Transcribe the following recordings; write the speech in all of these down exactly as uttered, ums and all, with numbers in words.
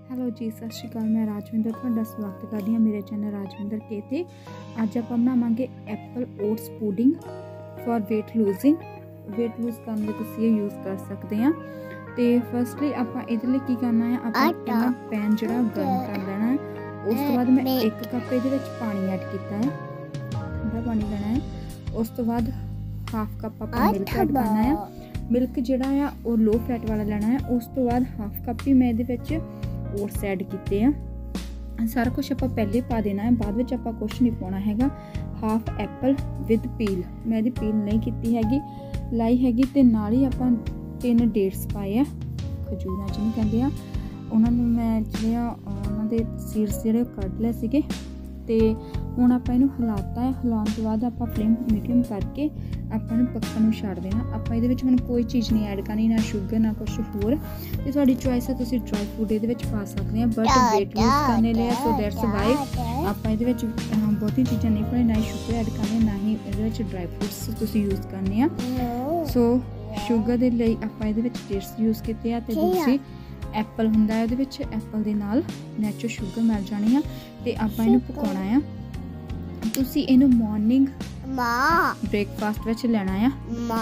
Hello ਜੀ, ਸਤਿ ਸ਼੍ਰੀ ਅਕਾਲ। ਮੈਂ ਰਾਜਵਿੰਦਰ ਤੁਹਾਡਾ ਸਵਾਗਤ ਕਰਦੀ ਹਾਂ ਮੇਰੇ ਚੈਨਲ ਰਾਜਵਿੰਦਰ ਕੇ ਤੇ। ਅੱਜ ਆਪਾਂ ਬਣਾਵਾਂਗੇ apple oats pudding for weight losing. Weight lose ਕਰਨ ਲਈ ਤੁਸੀਂ ਇਹ ਯੂਜ਼ ਕਰ ਸਕਦੇ ਆ। ਤੇ ਫਸਟਲੀ ਆਪਾਂ ਇਹਦੇ ਲਈ ਕੀ ਕਰਨਾ ਹੈ, ਆਪਾਂ ਪਹਿਲਾਂ ਪੈਨ ਜਿਹੜਾ ਗਰਮ ਕਰ ਲੈਣਾ ਹੈ। ਉਸ ਤੋਂ ਬਾਅਦ ਮੈਂ ਇੱਕ ਕੱਪ ਇਹਦੇ ਵਿੱਚ ਪਾਣੀ ਐਡ ਕੀਤਾ ਹੈ, ਠੰਡਾ ਪਾਣੀ ਲੈਣਾ ਹੈ। ਉਸ ਤੋਂ ਬਾਅਦ ਹਾਫ ਕੱਪ ਆਪਾਂ ਮਿਲਕ ਐਡ ਕਰਨਾ ਹੈ। ਮਿਲਕ ਜਿਹੜਾ ਆ ਉਹ ਲੋ ਫੈਟ ਵਾਲਾ ਲੈਣਾ ਹੈ। ਉਸ ਤੋਂ ਬਾਅਦ ਹਾਫ ਕੱਪ ਹੀ ਮੈਂ ਇਹਦੇ ਵਿੱਚ ओट्स ऐड किए हैं। सारा कुछ आप पहले पा देना है, बाद में आप कुछ नहीं पाना हैगा। हाफ एप्पल विद पील, मैं ये पील नहीं की हैगी, लाई हैगी। तो नाल ही आप तीन डेट्स पाए है, खजूर जिन्हें कहते हैं, उन्होंने मैं जो उन्होंने सीड्स जोड़े कढ़ ले सीगे। तो हुण आप इनू हिलाता है। हिलाने तो बाद आप फ्लेम मीडियम करके ਆਪਾਂ ਨੂੰ ਪੱਕਣ ਨੂੰ ਛੱਡ ਦੇਣਾ। ਆਪਾਂ ਇਹਦੇ ਵਿੱਚ ਹੁਣ ਕੋਈ ਚੀਜ਼ ਨਹੀਂ ਐਡ ਕਰਨੀ, ਨਾ ਸ਼ੂਗਰ ਨਾ ਕੁਛ ਹੋਰ। ਤੇ ਤੁਹਾਡੀ ਚੋਇਸ ਹੈ, ਤੁਸੀਂ ਡਰਾਈ ਫਰੂਟ ਇਹਦੇ ਵਿੱਚ ਪਾ ਸਕਦੇ ਆ, ਬਟ ਵੇਟ ਲੂਜ਼ ਕਰਨੇ ਲਈ ਸੋ ਦੈਟਸ ਵਾਈ ਆਪਾਂ ਇਹਦੇ ਵਿੱਚ ਬਹੁਤੀ ਚੀਜ਼ਾਂ ਨਹੀਂ ਪਾਉਣੀ, ਨਾ ਹੀ ਸ਼ੂਗਰ ਐਡ ਕਰਨੀ, ਨਾ ਹੀ ਇਹਦੇ ਵਿੱਚ ਡਰਾਈ ਫਰੂਟਸ ਤੁਸੀਂ ਯੂਜ਼ ਕਰਨੇ ਆ। ਸੋ ਸ਼ੂਗਰ ਦੇ ਲਈ ਆਪਾਂ ਇਹਦੇ ਵਿੱਚ ਡੇਟਸ ਯੂਜ਼ ਕੀਤੇ ਆ। ਤੇ ਦੂਸਰੀ ਐਪਲ ਹੁੰਦਾ ਇਹਦੇ ਵਿੱਚ, ਐਪਲ ਦੇ ਨਾਲ ਨੈਚੁਰਲ ਸ਼ੂਗਰ ਮਿਲ ਜਾਣੀ ਆ। ਤੇ ਆਪਾਂ ਇਹਨੂੰ ਪਕਾਉਣਾ ਆ। ਤੁਸੀਂ ਇਹਨੂੰ ਮੋਰਨਿੰਗ ब्रेकफास्ट विच लेना है।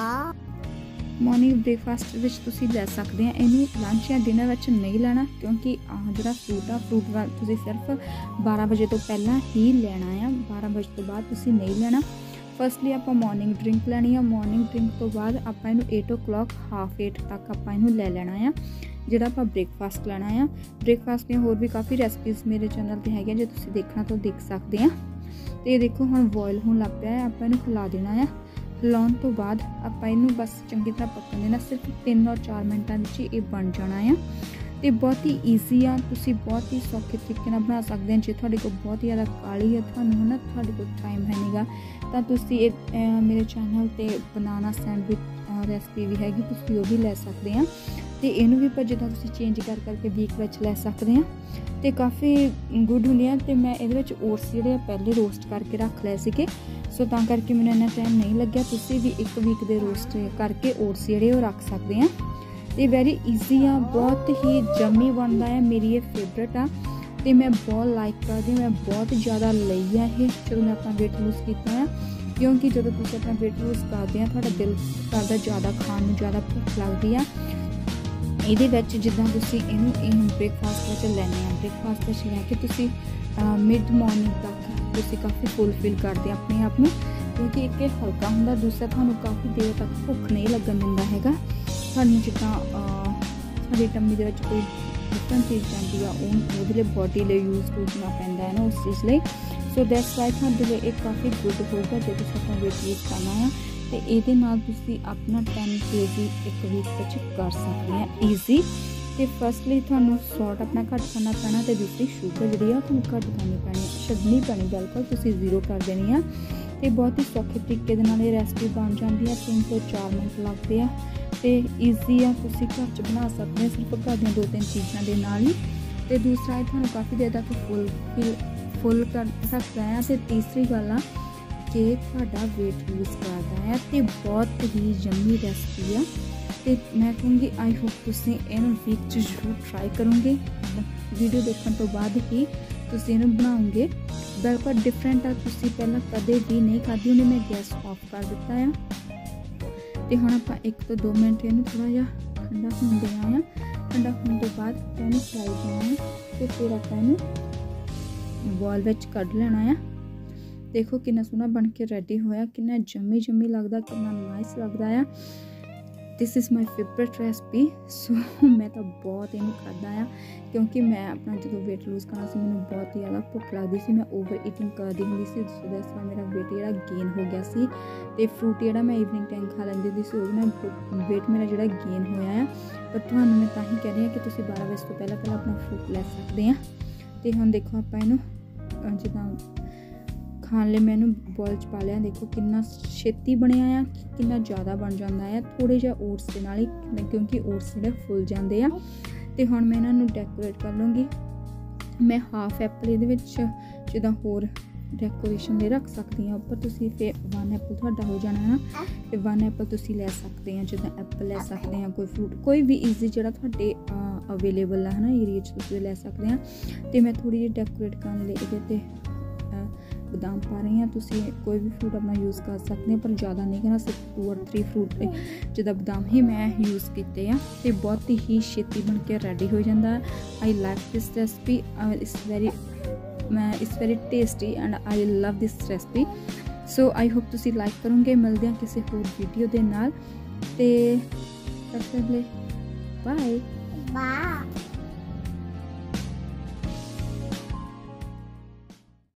मॉर्निंग ब्रेकफास्ट विच तुसी ले सकते हैं। इनू लंच या डिनर विच नहीं लेना, क्योंकि जो फ्रूट आ फ्रूट तुसी सिर्फ बारह बजे तो पहला ही लेना है, बारह बजे तो बाद तुसी नहीं लेना। फर्स्टली आप मॉर्निंग ड्रिंक लेनी है। मॉर्निंग ड्रिंक तो बाद आप इनू eight o'clock half eight तक आप इनू ले लेना है, ਜਿਹੜਾ ਆਪਾਂ ਬ੍ਰੇਕਫਾਸਟ ਲੈਣਾ ਆ। ਬ੍ਰੇਕਫਾਸਟ ਦੀਆਂ ਹੋਰ ਵੀ ਕਾਫੀ ਰੈਸਪੀਜ਼ ਮੇਰੇ ਚੈਨਲ ਤੇ ਹੈਗੀਆਂ, ਜੇ ਤੁਸੀਂ ਦੇਖਣਾ ਤਾਂ ਦੇਖ ਸਕਦੇ ਆ। ਤੇ ਦੇਖੋ ਹੁਣ ਬੋਇਲ ਹੋਣ ਲੱਗ ਪਿਆ ਹੈ, ਆਪਾਂ ਇਹਨੂੰ ਹਿਲਾ ਦੇਣਾ ਆ। ਹਿਲਾਉਣ ਤੋਂ ਬਾਅਦ ਆਪਾਂ ਇਹਨੂੰ ਬਸ ਚੰਗੀ ਤਰ੍ਹਾਂ ਪੱਕਣ ਦੇਣਾ। ਸਿਰਫ ਤਿੰਨ ਔਰ ਚਾਰ ਮਿੰਟਾਂ ਵਿੱਚ ਹੀ ਇਹ ਬਣ ਜਾਣਾ ਆ। ਤੇ ਬਹੁਤ ਹੀ ਈਜ਼ੀ ਆ, ਤੁਸੀਂ ਬਹੁਤ ਹੀ ਸੌਖੇ ਤਰੀਕੇ ਨਾਲ ਬਣਾ ਸਕਦੇ ਆ। ਜੇ ਤੁਹਾਡੇ ਕੋਲ ਬਹੁਤ ਜ਼ਿਆਦਾ ਕਾਹਲੀ ਹੈ, ਤੁਹਾਨੂੰ ਹੈ ਨਾ, ਤੁਹਾਡੇ ਕੋਲ ਟਾਈਮ ਹੈ ਨਹੀਂਗਾ, ਤਾਂ ਤੁਸੀਂ ਇਹ ਮੇਰੇ ਚੈਨਲ ਤੇ ਬਨਾਨਾ ਸੈਂਡਵਿਚ ਰੈਸਪੀ ਵੀ ਹੈਗੀ, ਤੁਸੀਂ ਉਹ ਵੀ ਲੈ ਸਕਦੇ ਆ। ਤੇ ਇਹਨੂੰ ਵੀ ਪਰ ਜਿੱਦਾਂ ਤੁਸੀਂ ਚੇਂਜ ਕਰ ਕਰਕੇ ਵੀਕ ਵਿੱਚ ਲੈ ਸਕਦੇ ਆ, ਤੇ ਕਾਫੀ ਗੁੱਡ ਹੁੰਦੀਆਂ। ਤੇ ਮੈਂ ਇਹਦੇ ਵਿੱਚ ਓਟਸ ਜਿਹੜੇ ਪਹਿਲੇ ਰੋਸਟ ਕਰਕੇ ਰੱਖ ਲਏ ਸੀਗੇ, ਸੋ ਤਾਂ ਕਰਕੇ ਮੈਨੂੰ ਇੰਨਾ ਟਾਈਮ ਨਹੀਂ ਲੱਗਿਆ। ਤੁਸੀਂ ਵੀ ਇੱਕ ਵੀਕ ਦੇ ਰੋਸਟ ਕਰਕੇ ਓਟਸ ਜਿਹੜੇ ਉਹ ਰੱਖ ਸਕਦੇ ਆ। ਤੇ ਵੈਰੀ ਈਜ਼ੀ ਆ, ਬਹੁਤ ਹੀ ਜੰਮੀ ਬਣਦਾ ਹੈ। ਮੇਰੀ ਇਹ ਫੇਵਰਟ ਆ ਤੇ ਮੈਂ ਬਹੁਤ ਲਾਈਕ ਕਰਦੀ, ਮੈਂ ਬਹੁਤ ਜ਼ਿਆਦਾ ਲਈ ਆ ਇਹ ਜਦੋਂ ਮੈਂ ਆਪਣਾ ਵੇਟ ਲੂਜ਼ ਕੀਤਾ ਆ। ਕਿਉਂਕਿ ਜਦੋਂ ਤੁਸੀਂ ਆਪਣਾ ਵੇਟ ਲੂਜ਼ ਕਰਦੇ ਆ, ਤੁਹਾਡਾ ਦਿਲ ਕਰਦਾ ਜ਼ਿਆਦਾ ਖਾਣ ਨੂੰ, ਜ਼ਿਆਦਾ ਭੁੱਖ ਲੱਗਦੀ ਆ। ਇਹਦੇ ਵਿੱਚ ਜਿੱਦਾਂ ਤੁਸੀਂ ਇਹਨੂੰ ਇਹ ਬ੍ਰੇਕਫਾਸਟ ਵਿੱਚ ਲੈਣੇ ਆ, ਬ੍ਰੇਕਫਾਸਟ ਵਿੱਚ ਲੈ ਕੇ ਤੁਸੀਂ ਮਿਡ ਮਾਰਨਿੰਗ ਤੱਕ ਤੁਸੀਂ ਕਾਫੀ ਫੁੱਲ ਫੀਲ ਕਰਦੇ ਆਪਣੇ ਆਪ ਨੂੰ, ਕਿਉਂਕਿ ਇੱਕ ਇਹ ਹਲਕਾ ਹੁੰਦਾ, ਦੂਸਰਾ ਤੁਹਾਨੂੰ ਕਾਫੀ ਦੇਰ ਤੱਕ ਭੁੱਖ ਨਹੀਂ ਲੱਗਣ ਦਿੰਦਾ ਹੈਗਾ। ਤੁਹਾਨੂੰ ਜਿੱਦਾਂ ਤੁਹਾਡੀ ਟੰਮੀ ਦੇ ਵਿੱਚ ਕੋਈ ਡਿਫਰੈਂਟ ਚੀਜ਼ ਜਾਂਦੀ ਆ, ਉਹ ਉਹਦੇ ਲਈ ਬੋਡੀ ਲਈ ਯੂਜ਼ ਕਰਨਾ ਪੈਂਦਾ ਹੈ ਨਾ ਉਸ ਚੀਜ਼ ਲਈ। ਸੋ ਦੈਟਸ ਵਾਈ ਤੁਹਾਡੇ ਲਈ ਇਹ ਕਾਫੀ ਗੁੱਡ ਹੋਊਗਾ ਜੇ ਤੁਸੀਂ ਆਪਣਾ ਵੇਟ ਲੂਜ਼ ਕਰਨਾ ਆ। ਤੇ ਇਹਦੇ ਨਾਲ ਤੁਸੀਂ ਆਪਣਾ ਟੈਨ ਕੇ ਜੀ ਇੱਕ ਵੀਕ ਵਿੱਚ ਕਰ ਸਕਦੇ ਆ ਈਜ਼ੀ। ਤੇ ਫਸਟਲੀ ਤੁਹਾਨੂੰ ਸੌਲਟ ਆਪਣਾ ਘੱਟ ਕਰਨਾ ਪੈਣਾ, ਤੇ ਦੂਸਰੀ ਸ਼ੂਗਰ ਜਿਹੜੀ ਆ ਤੁਹਾਨੂੰ ਘੱਟ ਕਰਨੀ ਪੈਣੀ, ਛੱਡਣੀ ਪੈਣੀ, ਬਿਲਕੁਲ ਤੁਸੀਂ ਜ਼ੀਰੋ ਕਰ ਦੇਣੀ ਆ। ਤੇ ਬਹੁਤ ਹੀ ਸੌਖੇ ਤਰੀਕੇ ਦੇ ਨਾਲ ਇਹ ਰੈਸਪੀ ਬਣ ਜਾਂਦੀ ਆ। ਤਿੰਨ ਤੋਂ ਚਾਰ ਮਿੰਟ ਲੱਗਦੇ ਆ ਤੇ ਈਜ਼ੀ ਆ, ਤੁਸੀਂ ਘਰ 'ਚ ਬਣਾ ਸਕਦੇ ਹੋ ਸਿਰਫ ਘਰ ਦੀਆਂ ਦੋ ਤਿੰਨ ਚੀਜ਼ਾਂ ਦੇ ਨਾਲ ਹੀ। ਤੇ ਦੂਸਰਾ ਇਹ ਤੁਹਾਨੂੰ ਕਾਫੀ ਦੇਰ ਤੱਕ ਫੁੱਲ ਫੁੱਲ ਕਰ ਸਕਦਾ ਆ। ਤੇ ਤੀਸਰੀ ਗੱਲ ਆ ਕਿ ਤੁਹਾਡਾ ਵੇਟ ਲੂਜ਼ ਕਰਦਾ ਹੈ ਤੇ ਬਹੁਤ ਹੀ ਯੰਮੀ ਰੈਸਪੀ ਆ। ਤੇ ਮੈਂ ਕਹੂੰਗੀ ਆਈ ਹੋਪ ਤੁਸੀਂ ਇਹਨੂੰ ਵੀਕ 'ਚ ਜ਼ਰੂਰ ਟਰਾਈ ਕਰੋਗੇ। ਵੀਡੀਓ ਦੇਖਣ ਤੋਂ ਬਾਅਦ ਹੀ ਤੁਸੀਂ ਇਹਨੂੰ ਬਣਾਓਗੇ, ਬਿਲਕੁਲ ਡਿਫਰੈਂਟ ਆ। ਤੁਸੀਂ ਪਹਿਲਾਂ ਕਦੇ ਵੀ ਨਹੀਂ ਖਾਧੀ ਹੋਣੀ। ਮੈਂ ਗੈਸ ਆਫ ਕਰ ਦਿੱਤਾ ਆ। ਤੇ ਹੁਣ ਆਪਾਂ ਇੱਕ ਤੋਂ ਦੋ ਮਿੰਟ ਇਹਨੂੰ ਥੋੜ੍ਹਾ ਜਿਹਾ ਠੰਡਾ ਹੋਣ ਦੇਣਾ ਆ। ਠੰਡਾ ਹੋਣ ਤੋਂ ਬਾਅਦ ਇਹਨੂੰ ਫਰਾਈ ਕਰਨਾ ਤੇ ਫਿਰ ਆਪਾਂ ਇਹਨੂੰ ਬੋਲ ਵਿੱਚ ਕੱਢ ਲੈਣਾ ਆ। ਦੇਖੋ ਕਿੰਨਾ ਸੋਹਣਾ ਬਣ ਕੇ ਰੈਡੀ ਹੋਇਆ, ਕਿੰਨਾ ਜੰਮੀ ਜੰਮੀ ਲੱਗਦਾ, ਕਿੰਨਾ ਨਾਈਸ ਲੱਗਦਾ ਆ। This is my favourite recipe. So ਮੈਂ ਤਾਂ ਬਹੁਤ ਇਹਨੂੰ ਖਾਧਾ ਆ, ਕਿਉਂਕਿ ਮੈਂ ਆਪਣਾ ਜਦੋਂ ਵੇਟ ਲੂਜ਼ ਕਰਨਾ ਸੀ, ਮੈਨੂੰ ਬਹੁਤ ਜ਼ਿਆਦਾ ਭੁੱਖ ਲੱਗਦੀ ਸੀ, ਮੈਂ ਓਵਰ ਈਟਿੰਗ ਕਰਦੀ ਹੁੰਦੀ ਸੀ। ਸੋ ਦੈਟਸ ਵਾਈ ਮੇਰਾ ਵੇਟ ਜਿਹੜਾ ਗੇਨ ਹੋ ਗਿਆ ਸੀ। ਤੇ ਫਰੂਟ ਜਿਹੜਾ ਮੈਂ ਈਵਨਿੰਗ ਟਾਈਮ ਖਾ ਲੈਂਦੀ ਹੁੰਦੀ ਸੀ, ਉਹਦੇ ਨਾਲ ਵੇਟ ਮੇਰਾ ਜਿਹੜਾ ਗੇਨ ਹੋਇਆ ਆ। ਪਰ ਤੁਹਾਨੂੰ ਮੈਂ ਤਾਂ ਹੀ ਕਹਿ ਰਹੀ ਹਾਂ ਕਿ ਤੁਸੀਂ ਬਾਰਾਂ ਵਜੇ ਤੋਂ ਪਹਿਲਾਂ ਪਹਿਲਾਂ ਆਪਣਾ ਫਰੂਟ ਲੈ ਸਕਦੇ ਆ। ਤੇ ਹੁਣ ਦੇਖੋ ਆਪਾਂ ਇਹਨੂੰ ਜਿੱਦਾਂ ਖਾਣ ਲਈ ਮੈਂ ਇਹਨੂੰ ਬੋਲ 'ਚ ਪਾ ਲਿਆ। ਦੇਖੋ ਕਿੰਨਾ ਛੇਤੀ ਬਣਿਆ ਆ, ਕਿੰਨਾ ਜ਼ਿਆਦਾ ਬਣ ਜਾਂਦਾ ਆ ਥੋੜ੍ਹੇ ਜਿਹਾ ਓਟਸ ਦੇ ਨਾਲ ਹੀ, ਕਿਉਂਕਿ ਓਟਸ ਜਿਹੜੇ ਫੁੱਲ ਜਾਂਦੇ ਆ। ਤੇ ਹੁਣ ਮੈਂ ਇਹਨਾਂ ਨੂੰ ਡੈਕੋਰੇਟ ਕਰ ਲੂੰਗੀ। ਮੈਂ ਹਾਫ ਐਪਲ ਇਹਦੇ ਵਿੱਚ ਜਿੱਦਾਂ ਹੋਰ ਡੈਕੋਰੇਸ਼ਨ ਲਈ ਰੱਖ ਸਕਦੇ ਹਾਂ ਉੱਪਰ ਤੁਸੀਂ। ਫਿਰ ਵਨ ਐਪਲ ਤੁਹਾਡਾ ਹੋ ਜਾਣਾ ਹੈ ਨਾ, ਤੇ ਵਨ ਐਪਲ ਤੁਸੀਂ ਲੈ ਸਕਦੇ ਆ, ਜਿੱਦਾਂ ਐਪਲ ਲੈ ਸਕਦੇ ਆ, ਕੋਈ ਫਰੂਟ ਕੋਈ ਵੀ ਈਜ਼ੀ ਜਿਹੜਾ ਤੁਹਾਡੇ ਅਵੇਲੇਬਲ ਹੈ ਨਾ ਏਰੀਆ 'ਚ ਤੁਸੀਂ ਲੈ ਸਕਦੇ ਆ। ਤੇ ਮੈਂ ਥੋੜ੍ਹੀ ਜਿਹੀ ਡੈਕੋਰੇਟ ਕਰਨ ਲਈ ਇਹਦੇ 'ਤੇ ਬਦਾਮ ਪਾ ਰਹੀ ਹਾਂ। ਤੁਸੀਂ ਕੋਈ ਵੀ ਫਰੂਟ ਆਪਣਾ ਯੂਜ਼ ਕਰ ਸਕਦੇ ਹੋ, ਪਰ ਜ਼ਿਆਦਾ ਨਹੀਂ ਕਰਨਾ, ਸਿਰਫ ਟੂ ਔਰ ਥਰੀ ਫਰੂਟ ਜਿੱਦਾਂ ਬਦਾਮ ਹੀ ਮੈਂ ਯੂਜ਼ ਕੀਤੇ ਆ। ਤੇ ਬਹੁਤ ਹੀ ਛੇਤੀ ਬਣ ਕੇ ਰੈਡੀ ਹੋ ਜਾਂਦਾ। I like this recipe, it's very ਮੈਂ it's very tasty and I love this recipe. So I hope ਤੁਸੀਂ ਲਾਈਕ ਕਰੋਗੇ। ਮਿਲਦੇ ਹਾਂ ਕਿਸੇ ਹੋਰ ਵੀਡੀਓ ਦੇ ਨਾਲ, ਤੇ ਤਦ ਤੱਕ ਲਈ ਬਾਏ ਬਾਏ।